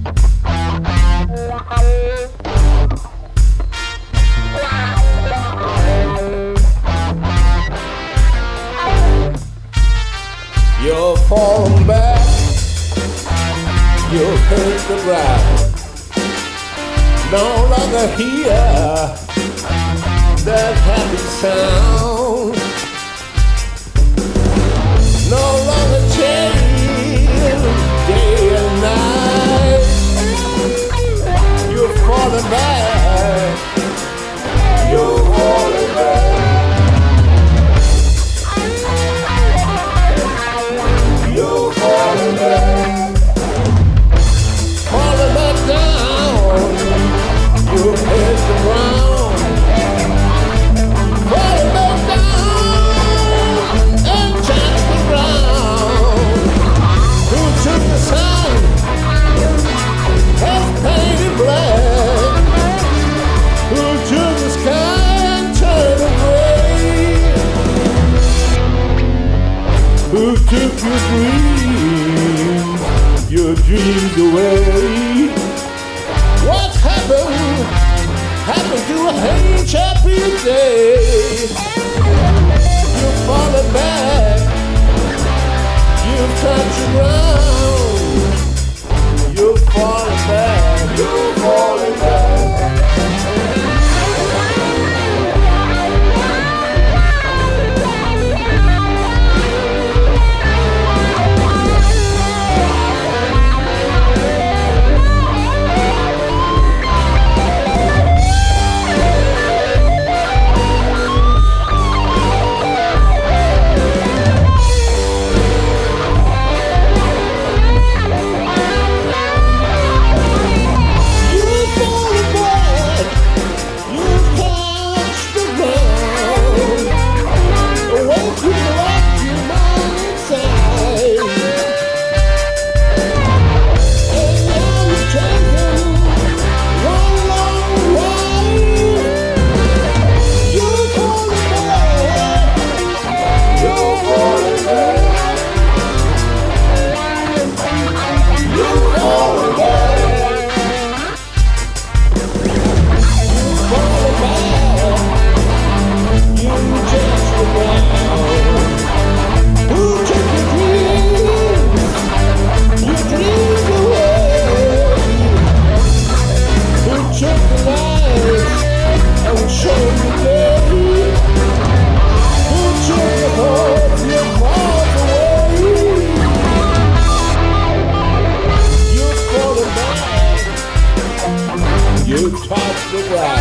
You're falling back, you'll hit the ground. No longer hear that happy sound. No longer change day and night. You're falling back, you're falling back. You're falling back, falling back down. You hit the ground, falling back down and touch the ground. Who took the sun, has painted black? Who took the sky and turned it gray? Who took your dreams away? What happened? Happened to a happy day. You're falling back, you've touched the ground. You're falling back, you're falling back. You touch the ground.